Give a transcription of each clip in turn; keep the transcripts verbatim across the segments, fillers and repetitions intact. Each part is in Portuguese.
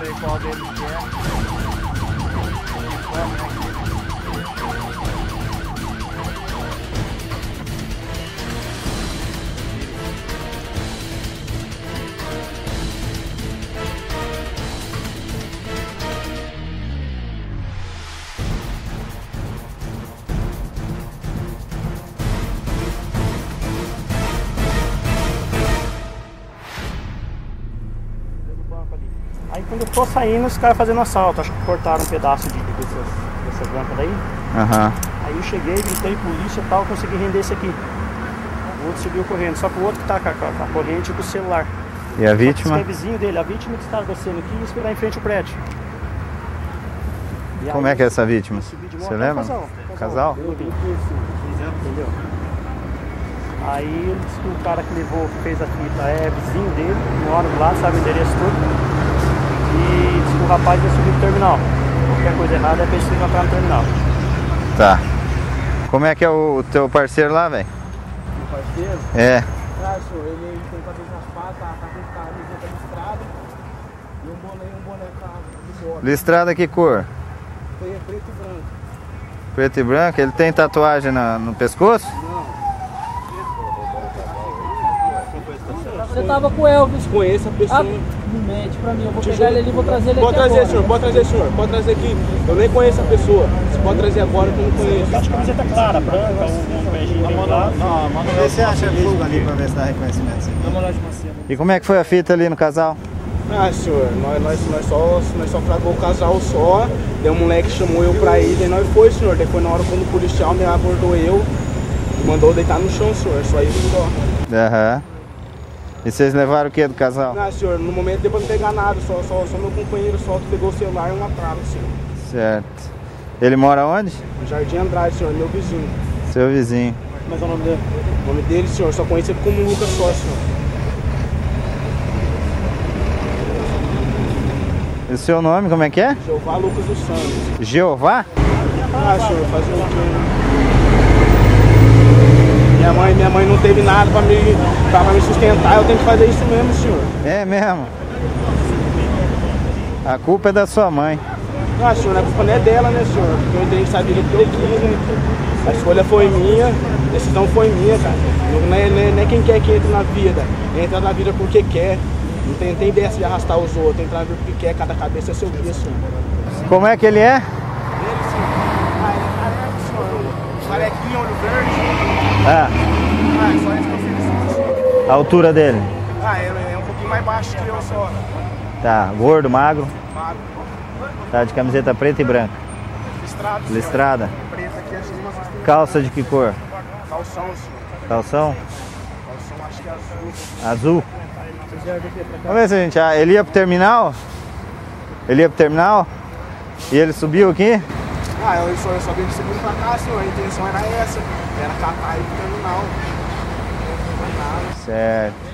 ver qual deles que é. Aí quando eu tô saindo, os caras fazendo assalto, acho que cortaram um pedaço de, dessas, dessas rampas daí. Uhum. Aí eu cheguei, gritei polícia e tal, consegui render esse aqui. O outro subiu correndo, só que o outro que tá com a, com a corrente com o celular. E a vítima? Esse é vizinho dele, a vítima que está descendo aqui e esperar em frente ao prédio. E como aí, é que é essa vítima? Você lembra? Casal. Casal? casal? Entendeu? Aí ele disse que o cara que levou, que fez a fita é vizinho dele, mora do lado, sabe o endereço todo. E disse que o rapaz ia subir no terminal. Qualquer coisa errada é pra ele entrar no terminal. Tá. Como é que é o, o teu parceiro lá, velho? Meu parceiro? É. Ah, senhor, ele, ele tem cabelo raspado, tá, tá com camiseta listrada e um boné, um boné de bota. Listrada que cor? Foi preto e branco. Preto e branco? Ele tem tatuagem na, no pescoço? Não. Você tava com o Elvis. Conheço a pessoa. Ah, não mente pra mim, eu vou pegar ele ali e vou trazer ele pode aqui trazer, agora. senhor, pode trazer, senhor, pode trazer aqui. Eu nem conheço a pessoa. Você pode trazer agora que eu não conheço. Acho que a camiseta clara, branca, um beijinho bem claro. Não, manda Vê se acha fogo ali pra ver se dá reconhecimento. Dá uma olhada de macia. E como é que foi a fita ali no casal? Ah, senhor, nós, nós, nós só, nós só fragou o casal só. Daí um moleque chamou eu pra ir, daí nós foi, senhor. Depois na hora quando o policial me abordou eu, mandou deitar no chão, senhor. Só isso só. Aham. E vocês levaram o que do casal? Não, senhor, no momento deu pra não pegar nada, só, só, só meu companheiro só que pegou o celular e uma trava, senhor. Certo. Ele mora onde? No Jardim Andrade, senhor, meu vizinho. Seu vizinho. Mas é o nome dele? O nome dele, senhor, só conhece ele como Lucas só, senhor. E o seu nome, como é que é? Jeová Lucas dos Santos. Jeová? Ah, senhor, fazer o quê? Minha mãe, minha mãe não teve nada pra me, pra me sustentar, eu tenho que fazer isso mesmo, senhor. É mesmo? A culpa é da sua mãe. Ah, senhor, a culpa não é dela, né, senhor? Porque eu entrei nessa vida por aqui, né? A escolha foi minha, a decisão foi minha, cara. Não é, não é, não é quem quer que entre na vida, entra na vida porque quer. Não tem, tem dessa de arrastar os outros, entrar na vida porque quer, cada cabeça é seu guia, senhor. Como é que ele é? Ele, senhor? Ah, ele é careca, senhor. Carequinho, olho verde. Ah, Ah, é só isso que eu fiz. a altura dele? Ah, ele é um pouquinho mais baixo que eu só. Tá, gordo, magro. Magro. Tá de camiseta preta e branca. Listrado, senhor. Listrada. Preta aqui, assim, mas tem Calça de que cor? calção, senhor. Calção? Calção, acho que é azul. Azul? Vamos ver se a gente... Ah, ele ia pro terminal? Ele ia pro terminal? E ele subiu aqui? Ah, eu só, eu só vim de segundo pra cá, senhor. A intenção era essa. Era catar ele pro terminal. Não foi nada. Certo.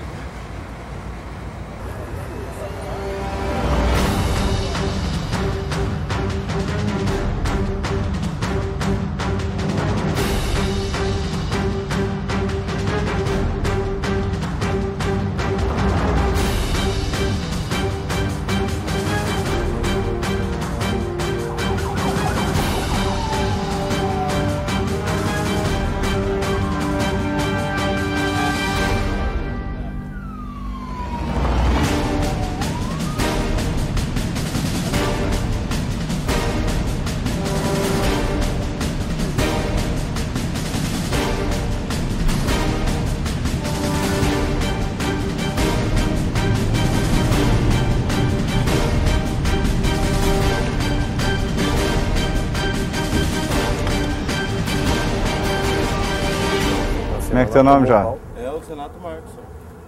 Como é que é teu nome, João? É o Senato Marcos, senhor.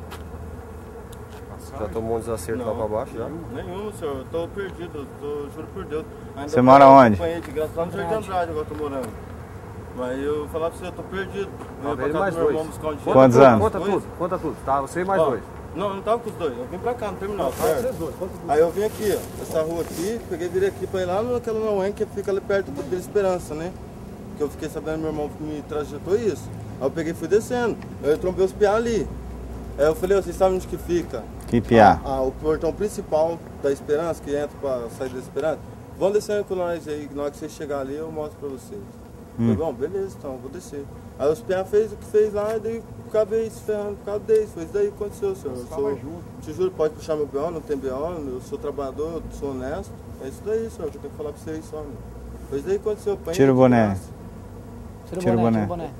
Já tomou um desacerto lá pra baixo já? Nenhum, senhor. Eu tô perdido, tô, juro por Deus. Ainda Você mora onde? De graça, lá no Jardim Andrade agora eu tô morando. Mas eu falar pra você, eu tô perdido. Eu ia pra casa mais do meu dois. irmão buscar um dinheiro. Quantos Conta anos? Conta Dois? tudo, conta tudo. Tá, você e mais Ó, dois. Não, eu não tava com os dois. Eu vim pra cá no terminal, Fala certo? vocês dois, conta tudo. Aí eu vim aqui, ó, essa rua aqui, peguei e virei aqui pra ir lá naquela Nauém que fica ali perto do Vila Esperança, né? Que eu fiquei sabendo, meu irmão me trajetou isso. Aí eu peguei e fui descendo. Aí eu trombei os piá ali. Aí eu falei, ó, vocês sabem onde que fica? Que piá? Ah, ah, o portão principal da Esperança, que entra pra sair da Esperança. Vão descendo com nós aí, na hora que vocês chegar ali eu mostro pra vocês. Hum. Falei, bom, beleza, então, vou descer. Aí os piá fez o que fez lá e daí acabei se ferrando por causa deles. Foi isso daí que aconteceu, senhor. Eu sou, te juro, pode puxar meu B O, não tem B O, eu sou trabalhador, eu sou honesto. É isso daí, senhor, que eu tenho que falar pra vocês só, meu. Foi isso daí que aconteceu. Tira o boné. Tira o Tira o boné. boné. boné.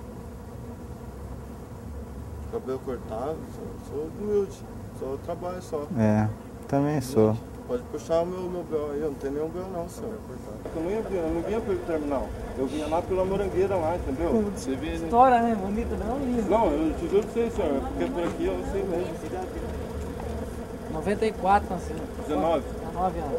Cabelo cortado, sou, sou humilde, só trabalho só. É, também sou. Pode puxar o meu, meu B O aí, eu não tenho nenhum B O não, senhor. Eu não, ia, eu não vinha pelo terminal, eu vinha lá pela Morangueira lá, entendeu? Você vê, né? História, né? Bonita, não lindo. Não, eu te juro pra vocês, senhor, porque por aqui eu sei mesmo. noventa e quatro, nasceu. dezenove? dezenove anos.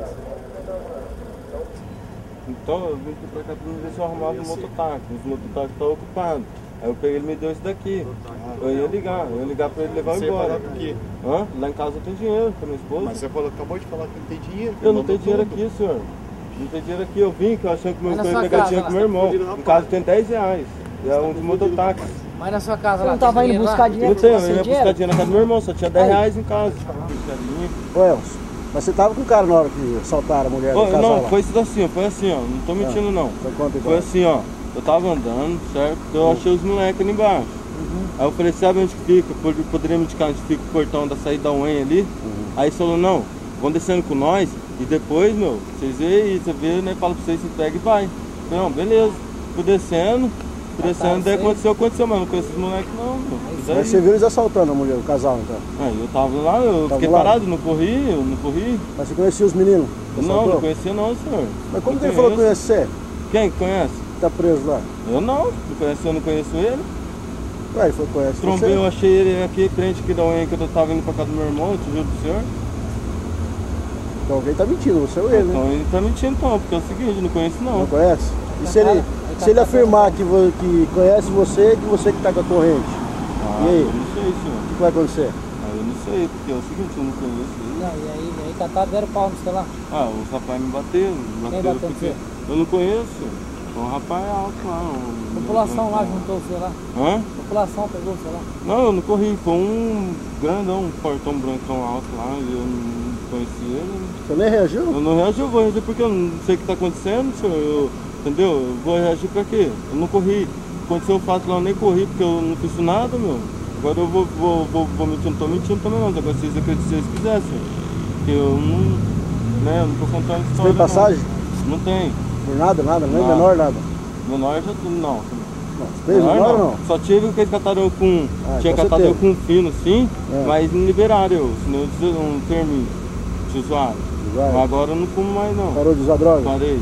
Então eu vim pra cá pra ver se eu arrumava um mototáxi, os mototáxis estão ocupados. Aí eu peguei, ele me deu esse daqui. Eu ia ligar, eu ia ligar pra ele levar você embora. Você por quê? Hã? Lá em casa eu tenho dinheiro com a minha esposa. Mas você falou, acabou de falar que não tem dinheiro. Eu não tenho dinheiro tudo. aqui, senhor. Não tem dinheiro aqui, eu vim, que eu achei que eu ia pegar casa, dinheiro com meu irmão. Em casa tem dez reais. E é um de mototáxi. Mas na sua casa Você lá, não tava indo buscar dinheiro? Não tem, eu sem ia buscar dinheiro? dinheiro na casa do meu irmão, só tinha dez reais em casa. Ô Elcio, mas você tava com o cara na hora que assaltaram a mulher do Ô, casal Não, lá? foi isso assim, foi assim, ó. Não tô mentindo não. Foi quanto Foi assim, ó. Eu tava andando, certo? Eu achei os moleques ali embaixo. Uhum. Aí eu falei, sabe onde fica? Poderia me indicar onde fica o portão da saída da U E M ali? Uhum. Aí ele falou, não, vão descendo com nós e depois, meu, vocês veem e você vê, né? Fala pra vocês, você pega e vai. Falei, não, beleza. Fui descendo, fui descendo, daí aconteceu, aconteceu, mas não conheço esses moleques não, meu. Mas você viu eles assaltando a mulher, o casal então? Aí eu tava lá, eu tava fiquei lá? parado, não corri, eu não corri. Mas você conhecia os meninos? Não, não conhecia não, senhor. Mas como não que ele falou que conhece você? Quem conhece? Tá preso lá? Eu não, não conheço, eu não conheço ele. Ué, ele foi conhece Trombei, você? eu achei ele aqui, frente aqui da U E M, que eu tava indo pra casa do meu irmão, eu te juro pro senhor. Então alguém tá mentindo, você ou ele, né? Então ele tá mentindo então, porque é o seguinte, eu não conheço não. Não conhece? E se ele, se ele afirmar que, vo- que conhece você, que você que tá com a corrente? Ah, E aí? eu não sei, senhor. O que vai acontecer? Ah, eu não sei, porque é o seguinte, eu não conheço ele. Não, e aí, e aí cataram, deram pau no celular. Ah, os rapazes me bateram, me Quem bateram bateu porque você? eu não conheço. Um rapaz alto lá. Um... A população lá juntou o celular. Hã? A população pegou o celular. Não, eu não corri, foi um grandão, um portão brancão alto lá, e eu não conhecia ele. Você nem reagiu? Eu não reagi, eu vou reagir porque eu não sei o que está acontecendo, senhor. Eu, entendeu? Eu vou reagir pra quê? Eu não corri. Aconteceu o fato lá, eu nem corri porque eu não fiz nada, meu. Agora eu vou, vou, vou, vou mentir, não tô mentindo também não. Agora vocês acreditam se vocês quisessem. Porque eu não, né, eu não tô contando Você história. tem passagem? Não, não tem. Por nada, nada, nem Nada. menor, nada. Menor já não. Não, você fez menor ou não? Só tive o que eles cataram com. Ah, tinha então você catado eu teve. com fino assim, É. mas não liberaram eu, senão eu disse um termo de usuário. Vai. Mas agora eu não fumo mais não. Parou de usar droga? Parei.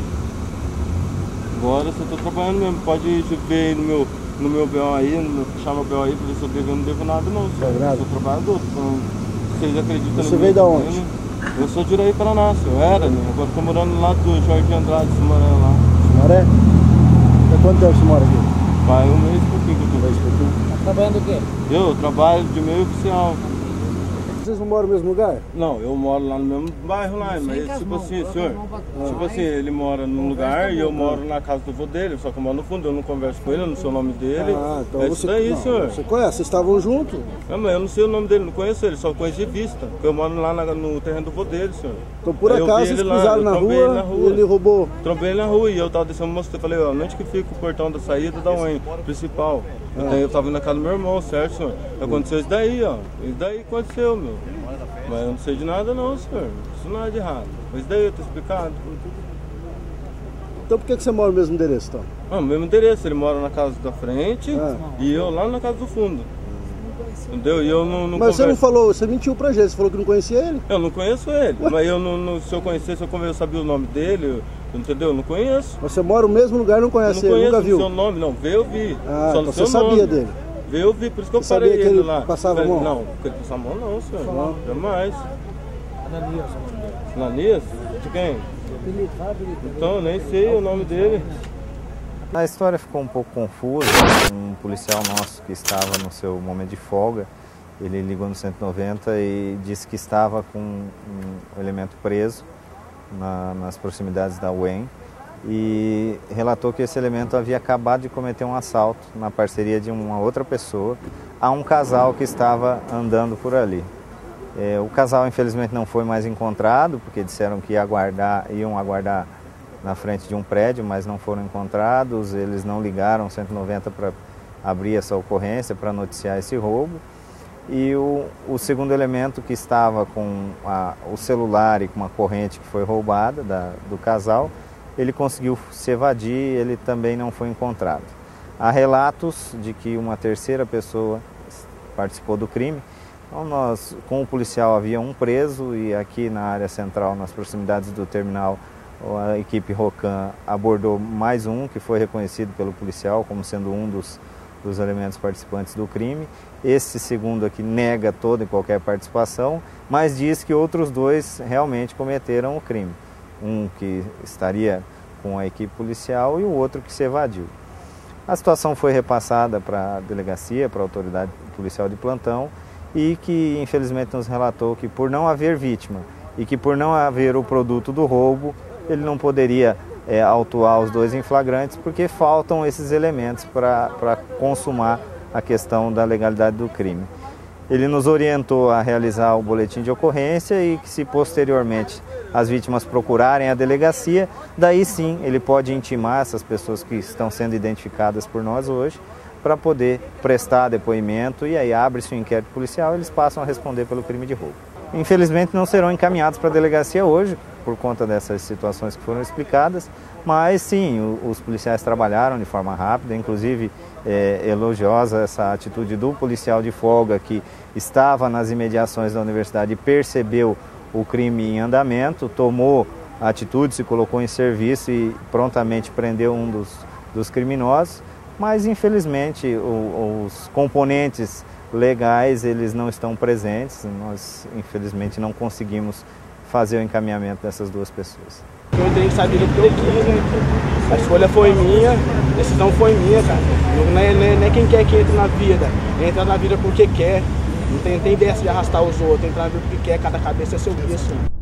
Agora eu só tô trabalhando mesmo. Pode ver aí no meu, no meu B O aí, no meu, puxar meu B O aí pra ver se eu devo, eu não devo nada não. Senhor. Deve nada? Eu sou trabalhador. Então, vocês acreditam Você no veio meu da onde? governo? Eu sou de Iraí, Paraná, eu era, né? Agora tô morando lá do Jorge Andrade, Sumaré lá. Sumaré? Há quanto tempo você mora aqui? Vai um mês e pouquinho que eu tô. Dois pouquinho. Tá trabalhando o quê? Eu trabalho de meio oficial. Vocês não moram no mesmo lugar? Não, eu moro lá no mesmo bairro lá, mas com as tipo mãos, assim, coloca senhor, as mãos pra tipo trás. assim, ele mora num lugar e eu moro na casa do vô dele, só que eu moro no fundo, eu não converso com ele, eu não sei o nome dele. Ah, então é você... isso daí, não, senhor. Você conhece? Vocês estavam juntos? Não, mas eu não sei o nome dele, não conheço ele, só conheço de vista, porque eu moro lá na- no terreno do vô dele, senhor. Então por Aí eu acaso vi vocês ele lá, cruzaram eu na trombei rua, ele na rua. e ele roubou. Trombei ele na rua e eu tava descendo, mostrei, falei, ó, onde que fica o portão da saída da U E M, principal? Eu, tenho- eu tava indo na casa do meu irmão, certo, senhor? Aconteceu isso daí, ó, isso daí aconteceu, meu. Mas eu não sei de nada não, senhor, isso não é de errado. Mas daí eu tô explicado. Então por que que você mora no mesmo endereço, então? Ah, o mesmo endereço, ele mora na casa da frente Ah. e eu lá na casa do fundo. Entendeu? E eu não, não Mas você não converso- falou, você mentiu pra gente, você falou que não conhecia ele. Eu não conheço ele, mas eu não, não- se eu conhecesse, eu, conver- eu sabia o nome dele, eu- entendeu? Eu não conheço. Você mora no mesmo lugar e não Eu conhece não ele, conheço nunca o viu. seu nome, não. Veio eu vi. Ah, Só então no você seu sabia nome. dele. Veio eu vi, por isso que eu Você parei sabia que ele ele lá. passava a Falei, mão? Não, porque ele passava a mão não, senhor. Não. Jamais. Ananias. Ananias? De quem? Apelido, fala apelido. Então, eu nem sei o nome dele. A história ficou um pouco confusa. Um policial nosso que estava no seu momento de folga, ele ligou no cento e noventa e disse que estava com um elemento preso na, nas proximidades da U E M e relatou que esse elemento havia acabado de cometer um assalto na parceria de uma outra pessoa a um casal que estava andando por ali. É, o casal infelizmente não foi mais encontrado, porque disseram que ia aguardar, iam aguardar na frente de um prédio, mas não foram encontrados. Eles não ligaram cento e noventa para abrir essa ocorrência, para noticiar esse roubo. E o, o segundo elemento, que estava com a, o celular e com uma corrente que foi roubada da, do casal, ele conseguiu se evadir, ele também não foi encontrado. Há relatos de que uma terceira pessoa participou do crime. Então nós, com o policial, havia um preso, e aqui na área central, nas proximidades do terminal, a equipe Rocan abordou mais um, que foi reconhecido pelo policial como sendo um dos dos elementos participantes do crime. Esse segundo aqui nega toda e qualquer participação, mas diz que outros dois realmente cometeram o crime. Um que estaria com a equipe policial e o outro que se evadiu. A situação foi repassada para a delegacia, para a autoridade policial de plantão, e que infelizmente nos relatou que, por não haver vítima e que por não haver o produto do roubo, ele não poderia É, autuar os dois em flagrantes, porque faltam esses elementos para consumar a questão da legalidade do crime. Ele nos orientou a realizar o boletim de ocorrência e que, se posteriormente as vítimas procurarem a delegacia, daí sim ele pode intimar essas pessoas que estão sendo identificadas por nós hoje para poder prestar depoimento, e aí abre-se um inquérito policial e eles passam a responder pelo crime de roubo. Infelizmente não serão encaminhados para a delegacia hoje, por conta dessas situações que foram explicadas, mas sim, o, os policiais trabalharam de forma rápida, inclusive é, elogiosa essa atitude do policial de folga que estava nas imediações da universidade e percebeu o crime em andamento, tomou a atitude, se colocou em serviço e prontamente prendeu um dos, dos criminosos, mas infelizmente o, os componentes legais eles não estão presentes, nós infelizmente não conseguimos fazer o encaminhamento dessas duas pessoas. Eu entrei em saída porque eu quis, né? A escolha foi minha, a decisão foi minha, cara. Não é, não é, não é quem quer que entre na vida, entra na vida porque quer. Não tem, tem dessa de arrastar os outros, entra na vida porque quer, cada cabeça é seu vício.